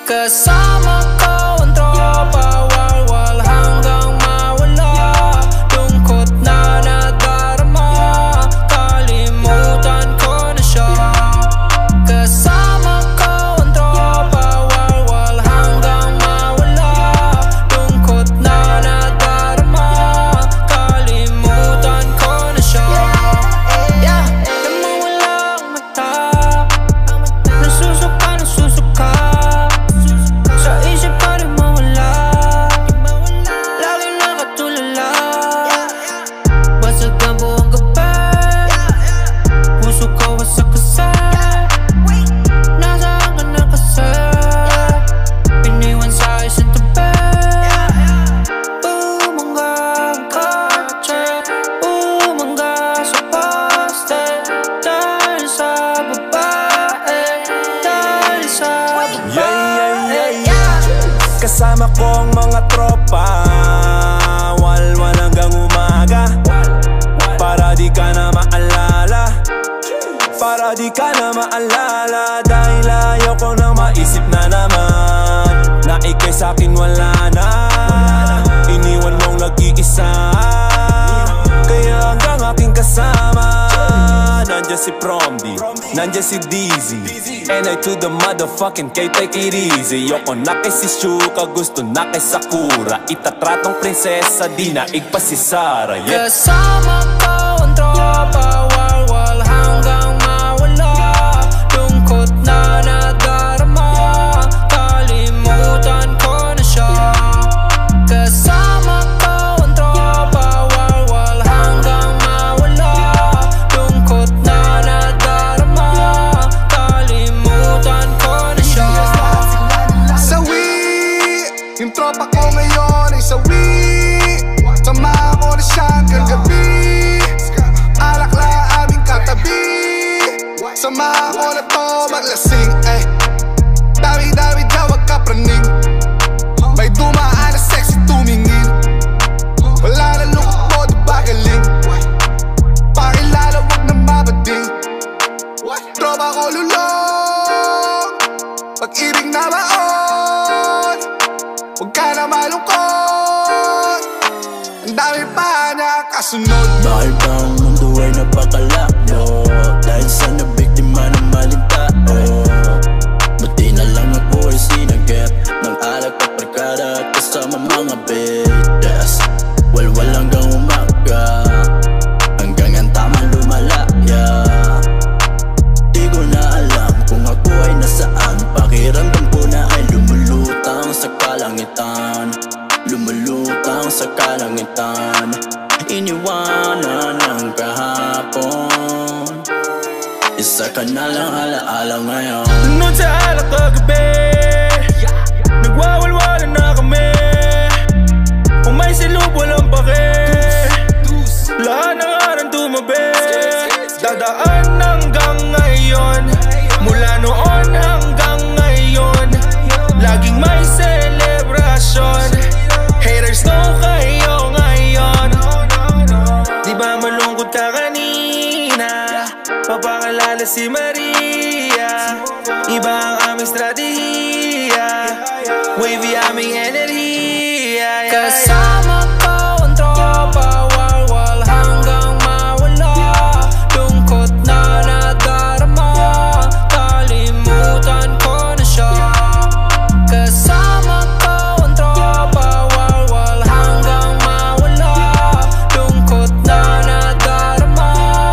Kasama ko ang tropa, walwal hanggang mawala. Lungkot na nadarama, kalimutan ko na siya. Kasama ko ang tropa, walwal hanggang mawala. Lungkot na nadarama, kalimutan ko na siya. Namawala ang mata, nasusuka, nasusuka. Sa isip pa rin mawala, lagi nakatulala. Basag ang buong gabi, puso ko wasak kasi. Nasaan ka na kasi, iniwan sa isang tabi. Bumangga ang kotse, bumangga sa poste. Dahil sa babae, dahil sa babae. Kasama ko ang mga tropa, walwal hanggang umaga. Para di ka na maalala, para di ka na maalala. Dahil ayaw ko nang maisip na naman na ika'y sa'kin wala na. Iniwan mong nag-iisa, kaya hanggang aking kasama. Nandiyan si Promdi, nandiyan si Dizzy, and I to the motherfucking K, take it easy. Yoko na kay si Shuka, gusto na kay Sakura. Itatratong prinsesa, di na igpa si Sarah, yeah. Kasama ko ang tropa, walwal hanggang mawala. Lungkot na nadarama, kalimutan ko na siya. Kasama ko ang tropa, walwal hanggang mawala. Lungkot na nadarama, kalimutan ko na siya. Sawi, yung tropa ko ngayon ay sawi. Sama ko na siya hanggang gabi. Alak lang aming katabi. Sama ko na to maglasing, eh. Dami-dami daw magkapraning. May dumaan na sexy tumingin. Wala na lungkot mo, di ba galing? Pakilala wag na mabading. Tropa ko lulong, pag-ibig na baon. Huwag ka na malungkot, ang dami pa niya kasunod. Bakit ba ang mundo ay napakalabo? Dahil sa nabiktima ng maling tao. Buti na lang ako ay sinagip ng alak at barkada at kasama mga bidas. Walwal hanggang umaga, hanggang ang tama lumalaya. Di ko na alam kung ako ay nasaan. Pakiramdam ko na ay lumulutang sa kalangitan, lumulutang sa kalangitan. Iniwanan ng kahapon, isa ka na lang alaala ngayon. Noon sa alak kagabi, nagwawalwalan na kami. Kung may silub walang pake, lahat ng araw tumabi. Dadaan hanggang ngayon, mula noon hanggang ngayon, laging may celebration. Haters know kayo ngayon. Di ba malungkot ka kanina? Papakilala si Maria. Iba ang aming strategiya, wavy aming enerhiya. Kasama ko ang tropa, walwal hanggang mawala. Lungkot na nadarama, kalimutan ko na siya. Kasama ko ang tropa, walwal hanggang mawala. Lungkot na nadarama,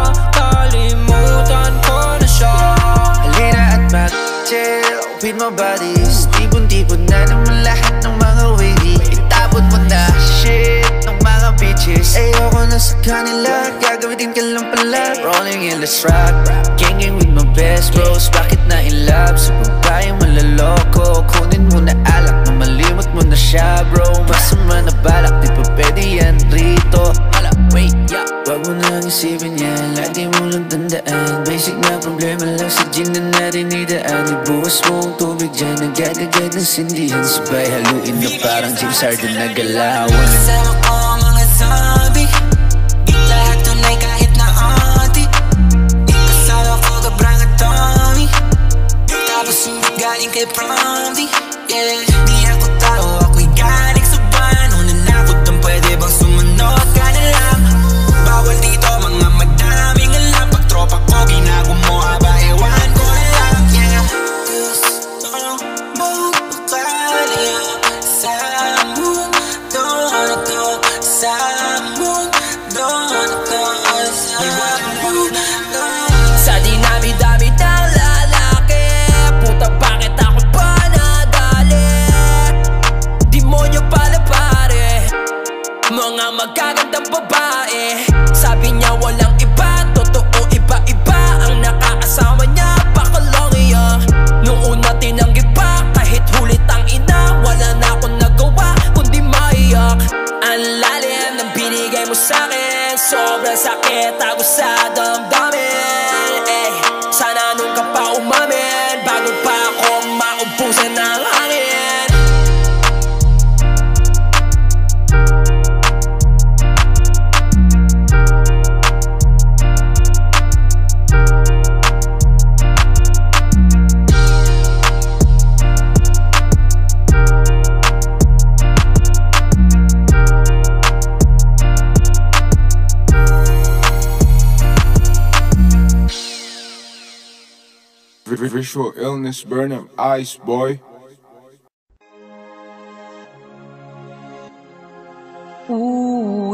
kalimutan ko na siya. Halina at mag-chill with my buddies. Tipon-tipon na naman lahat ng mga wavy. Itapon mo na shit ng mga bitches. Ayoko na sa kanila, gagamitin ka lang pala. Rolling in the truck, ganging with my best bros. Bakit na in love sa babayang malaloko? Kunin mo na alak na malimot mo na siya, bro. Masama na balak, di pa pwede yan rito. Wait, yeah. Wag mo nang isipin yan, lagi mo lang tandaan. Basic na problema lang sa gin na natin idaan. Ibuhos mo ang tubig dyan, nagagagad ng sindihan. Sabay haluin na parang James Harden na galawan. Kasama ko mga zombie, di lahat tunay kahit na auntie. Kasama ko gabrang at Tommy, tapos galing kay Promdi. yeah. Di ako tao, ako'y galing sa buwan. Una na ako dun, pwede bang sumunod ka na lang? Bawal dito mga madaming alam. Pag tropa ko, ginagawa ba, ewan ko na lang, yeah. Gusto mo makalayo sa mundo na to, sa mundo na to, sa mundo. Sa dinami-dami ng lalaki, puta bakit ako pa nadali? Demonyo pala pare, mga magagandang babae. Sabi niya walang iba, totoo iba-iba ang nakakasama niya. Pakalong iya, nung una tinanggi pa, kahit hulit ang ina. Wala na akong nagawa, kundi maiyak. Ang lalim ng binigay mo sa'kin, sobrang sakit ako sa damdamin. Sana nung ka pa umamin, bago pa ako maubusan ng hangin. Visual illness, burn them eyes, boy. Ooh,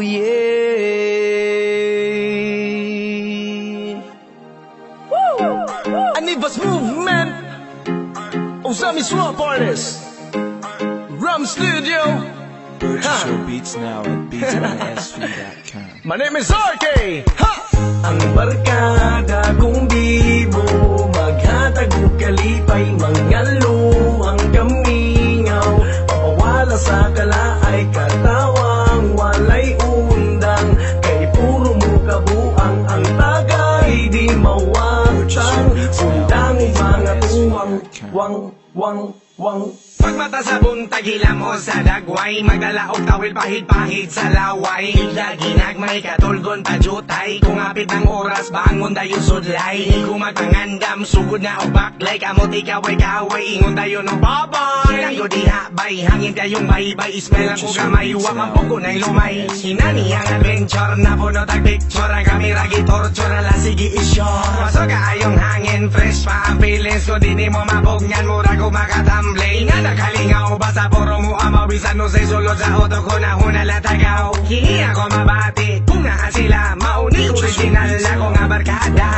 yeah. Woo! Anivas movement. Osami Swamp Artist. Rum Studio. Purchase your beats now at beatsmysv.com. My name is RK. Ha! Ang barkada kong bibo, maghatag o kalipay, mangalo ang kamingaw. Papawala sa kalaay, katawang walay undang. Kay puro mo kabuang, ang tagay di mawatang. Undang mga tuwang, wang. Pagmata sa buntag, hila mo sa dagway. Magdala og tawil, pahid-pahid sa laway. Higla ginagmay, katulgon pa jutay. Kung apit ng oras, bangon dayo sudlay. Kung magpangandam, sugod na o baklay. Kamot ikaw ay kaway, ingon dayo no babay. Hilayo diha, bay, hangin tayong baybay. Ismell ang kugamay, wak ang pugo na'y lumay. Hinani ang adventure, na puno tag picture. Ang kamera gitorture, ala sige isyore. Pasok ayong hangin, fresh pa ang feelings ko. Di ni mo mabugnan, mura ko makatamblay. Nga nakalingaw, basta puro mo amawisan no say sulod sa auto ko na hunala tagaw. Hingi ako mabati, kung naa sila, mauni original ako nga barkada.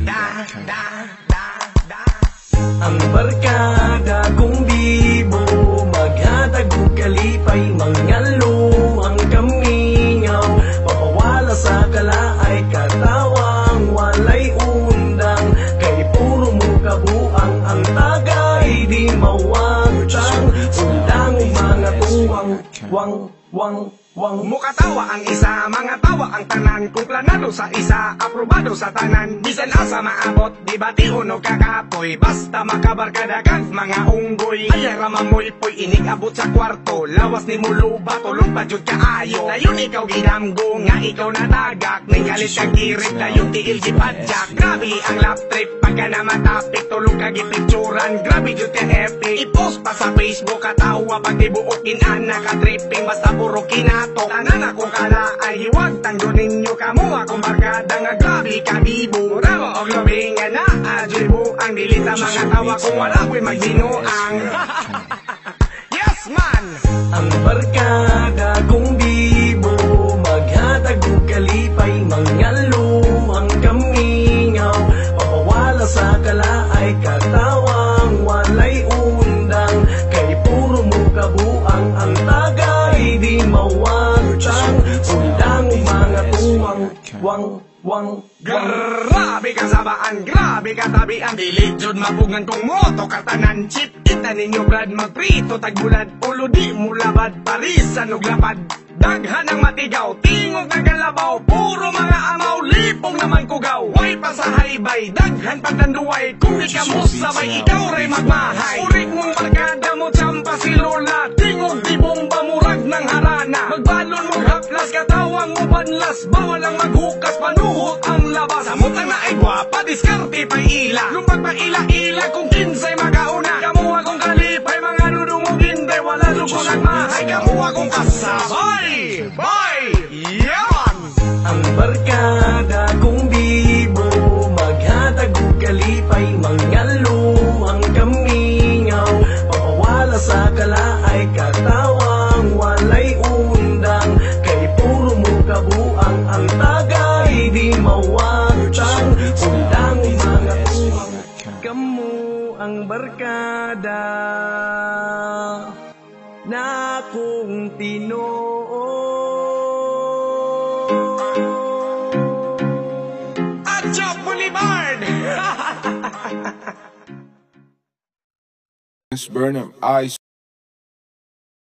Ang barkada kong bibo, maghatag o kalipay, mangalo ang kamingaw. Papawala sa kalaay, katawang walay undang. Kay puro mo kabuang, ang tagay di mawatang. Undang mga tuwang, wang. Mukatawa ang isa, mga tawa ang tanan. Kung planado sa isa, aprobado sa tanan. Bisan asa maabot, di ba ti unog kakapoy. Basta makabarkadagan mga unggoy. Ayara mamoy po'y inig abot sa kwarto. Lawas ni muluba, tulong pa jud kaayo. Dayon ikaw ginamgo, nga ikaw natagak. Ning galit kag irit, dayon tiil gipadyak. Grabe ang lap trip, pagka na matapik. Tulong kag ipicturan, grabe jud ka epic. I-post pa sa Facebook, katawa pag ibuokin anak ka tripping. Basta puro kinato, tanan ako kala ay hiwag tanggo ninyo kamo akong barkada nga grabe ka bibo. Mura mo og lobing nga na adribo ang dilita mga tawa kung wala ko'y magdinuang. Yes man! Ang barkada kong bibo, maghatag o kalipay, mangalo ang kamingaw. Papawala sa kalaay, katawang walay undang. Kay puro mo kabuang, ang tagay di mawatang. Undang mga tuwang, wang. Grabe ka sabaan, grabe ka tabian. Dili jud mapugngan kong moto katanan. Chip ita ninyo brad, magprito tagbulad. Ulo di mulabad, parisan og lapad. Daghan ang matigaw, tingog ng kalabaw. Puro mga amaw, lipong naman kugaw. Way pa sa haybay, daghan pagdanduay. Kung di ka mo sabay, ikaw ray magmahay. Urik mong barkada mo, tsampa si Lola. Tingog di bomba, murag ng harana. Magbalon mo haplas, katawang mo panlas. Bawal ang maghukas, panuhot ang labas. Samutang na ay gwapa, diskarte pa ila. Lumpag pa ila-ila, kung kinsay magauna. Kamuha kong kalipay, mga nudumog barkada kung bibo maghatag og kalipay, mga luhang kamingaw, papawala sa kalaay, katawang walay undang, kay puro mo kabuang ang tagay di mawatang, undang mga kuwang kamu ang barkada na kung Tinoo. Atcho Boulevard! Burnham Ice.